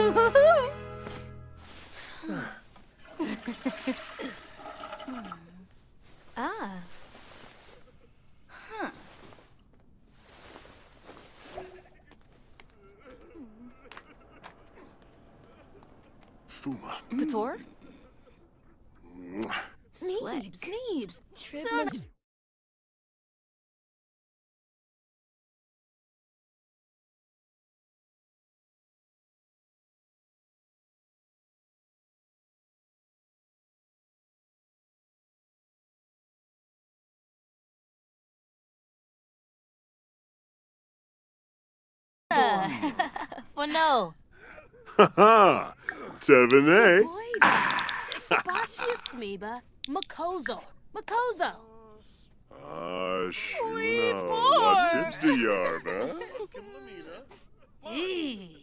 Ah. Huh. Fuma. Couture? Slick. Sneebs. Son. Well, no. Ha-ha! Tevene. Bashia Smeeba. Makozo. Makozo. Shuna. What tips do you have, huh? Hey.